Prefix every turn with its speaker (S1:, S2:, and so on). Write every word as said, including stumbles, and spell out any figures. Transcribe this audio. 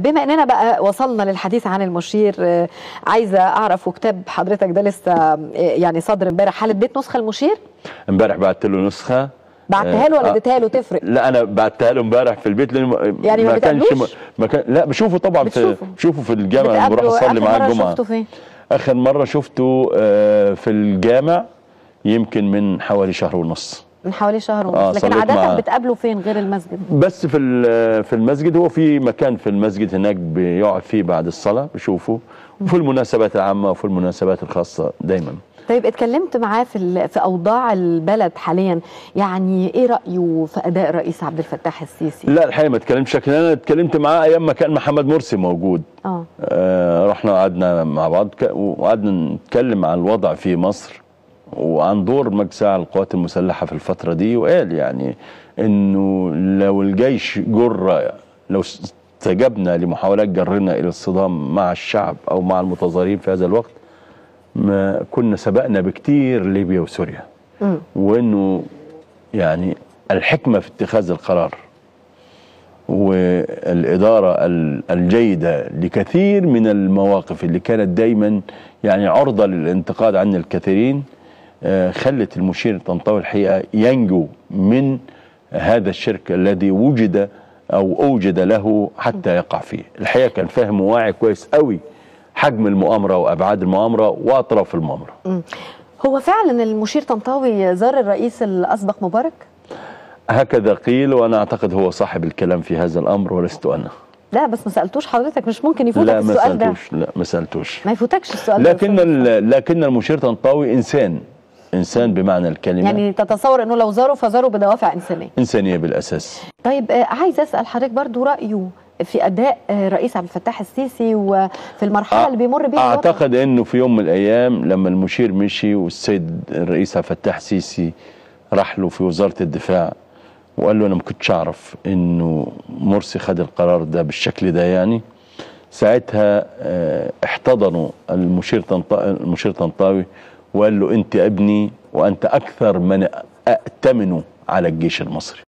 S1: طيب بما اننا بقى وصلنا للحديث عن المشير، عايزه اعرف، وكتاب حضرتك ده لسه يعني صدر امبارح، هل اديت نسخه المشير؟
S2: امبارح بعت له نسخه.
S1: بعتها له ولا اديتها له تفرق؟
S2: لا انا بعتها له امبارح في البيت، لان
S1: يعني ما, ما كانش
S2: ما كان لا بشوفه طبعا، في بشوفه في الجامع لما بروح اصلي معاه الجمعه.
S1: شفته فين؟
S2: اخر مره شفته في الجامع يمكن من حوالي شهر ونص.
S1: من حوالي شهر ونص. آه لكن عاده بتقابله فين غير المسجد؟
S2: بس في في المسجد، هو في مكان في المسجد هناك بيقعد فيه بعد الصلاه بشوفه، وفي المناسبات العامه وفي المناسبات الخاصه دايما.
S1: طيب اتكلمت معاه في في اوضاع البلد حاليا، يعني ايه رايه في اداء الرئيس عبد الفتاح السيسي؟
S2: لا الحقيقه ما اتكلمتش، لكن انا اتكلمت معاه ايام ما كان محمد مرسي موجود.
S1: اه,
S2: آه رحنا قعدنا مع بعض وقعدنا نتكلم عن الوضع في مصر وعن دور مجلس القوات المسلحه في الفتره دي، وقال يعني انه لو الجيش جر، لو استجبنا لمحاولات جرنا الى الصدام مع الشعب او مع المتظاهرين في هذا الوقت، ما كنا سبقنا بكتير ليبيا وسوريا. م. وانه يعني الحكمه في اتخاذ القرار والاداره الجيده لكثير من المواقف اللي كانت دايما يعني عرضه للانتقاد عن الكثيرين، خلت المشير طنطاوي الحقيقه ينجو من هذا الشرك الذي وجد او اوجد له حتى يقع فيه. الحقيقه كان فاهم وواعي كويس قوي حجم المؤامره وابعاد المؤامره واطراف المؤامره.
S1: هو فعلا المشير طنطاوي زار الرئيس الاسبق مبارك؟
S2: هكذا قيل، وانا اعتقد هو صاحب الكلام في هذا الامر ولست انا.
S1: لا بس ما سالتوش حضرتك، مش ممكن يفوتك
S2: لا
S1: السؤال ده؟
S2: لا ما سالتوش، لا ما سالتوش،
S1: ما يفوتكش السؤال
S2: لكن
S1: ده.
S2: لكن المشير طنطاوي انسان، انسان بمعنى الكلمه.
S1: يعني تتصور انه لو زاروا فزاروا بدوافع انسانيه؟
S2: انسانيه بالاساس.
S1: طيب عايز اسال حضرتك برضو رايه في اداء الرئيس عبد الفتاح السيسي وفي المرحله اللي بيمر بيها الوطن.
S2: اعتقد انه في يوم من الايام لما المشير مشي والسيد الرئيس عبد الفتاح السيسي راح له في وزاره الدفاع وقال له انا ما كنتش اعرف انه مرسي خد القرار ده بالشكل ده، يعني ساعتها احتضنوا المشير طنطاوي المشير طنطاوي وقال له انت ابني وانت اكثر من ائتمن على الجيش المصري.